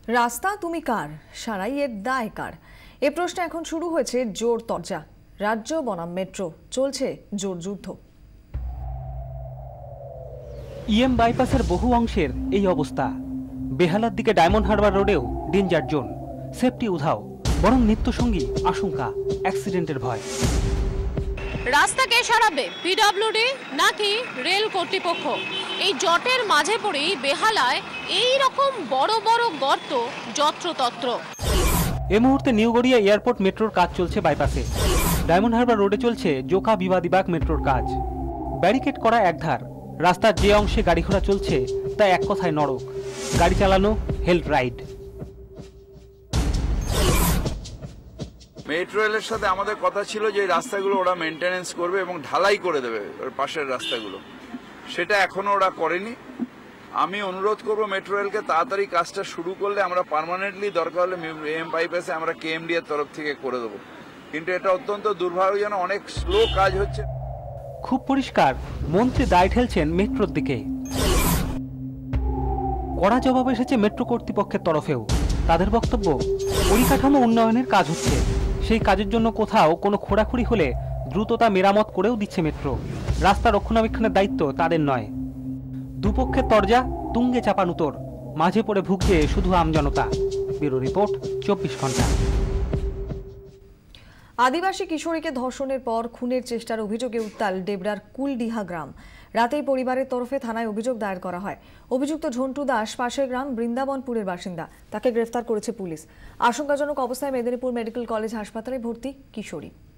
রাস্তা তুমি কার, সারাইয়ের দায় কার? এ প্রশ্ন এখন শুরু হয়েছে জোর তরজা। রাজ্য বনাম মেট্রো চলছে জোর যুদ্ধ। ইএম বাইপাসের বহু অংশের এই অবস্থা। বেহালার দিকে ডায়মন্ড হারবার রোডেও ডেঞ্জার জোন। সেফটি উধাও, বরং নিত্যসঙ্গী আশঙ্কা, অ্যাক্সিডেন্টের ভয়। রাস্তা কে সারাবে, পিডব্লিউডি নাকি রেল কর্তৃপক্ষ? এই জটের মাঝে পড়েই বেহালায় এই রকম বড় বড় গর্ত যত্রতত্র। এই মুহূর্তে নিউ গড়িয়া এয়ারপোর্ট মেট্রোর কাজ চলছে বাইপাসে। ডায়মন্ড হারবার রোডে চলছে জোকা বিবাদিবাগ মেট্রোর কাজ। ব্যারিকেড করা একধার, রাস্তার যে অংশে গাড়ি ঘোড়া চলছে তা এক কথায় নরক। গাড়ি চালানো হেল্প রাইড। মেট্রো রেলের সাথে আমাদের কথা ছিল যে এই রাস্তাগুলো ওরা মেনটেনেন্স করবে এবং ঢালাই করে দেবে ওর পাশের রাস্তাগুলো। সেটা এখনো ওরা করেনি। আমি অনুরোধ করব মেট্রো রেলকে তাড়াতাড়ি কাজটা শুরু করলে আমরা পার্মানেন্টলি দরকার হলে এম বাইপাসে আমরা কেএমডি এর তরফ থেকে করে দেবো। কিন্তু এটা অত্যন্ত দুর্ভাগ্যজনক, অনেক স্লো কাজ হচ্ছে। খুব পরিষ্কার, মন্ত্রী দায় ঠেলছেন মেট্রোর দিকে। কড়া জবাব এসেছে মেট্রো কর্তৃপক্ষের তরফেও। তাদের বক্তব্য, পরিকাঠামো উন্নয়নের কাজ হচ্ছে, সেই কাজের জন্য কোথাও কোনো খোঁড়াখুড়ি হলে দ্রুততা মেরামত করেও দিচ্ছে মেট্রো। রাস্তা রক্ষণাবেক্ষণের দায়িত্ব তাদের নয়। দুপক্ষের তরজা তুঙ্গে চাপানুতোর, মাঝে পড়ে ভুগছে শুধু আমজনতা। ব্যুরো রিপোর্ট, 24 ঘন্টা। আদিবাসী কিশোরীকে ধর্ষণের পর খুনের চেষ্টার অভিযোগে উত্তাল ডেবরার কুলডিহা গ্রাম। রাতেই পরিবারের তরফে থানায় অভিযোগ দায়ের করা হয়। অভিযুক্ত ঝন্টু দাস পাশের গ্রাম বৃন্দাবনপুরের বাসিন্দা। তাকে গ্রেফতার করেছে পুলিশ। আশঙ্কাজনক অবস্থায় মেদিনীপুর মেডিকেল কলেজ হাসপাতালে ভর্তি কিশোরী।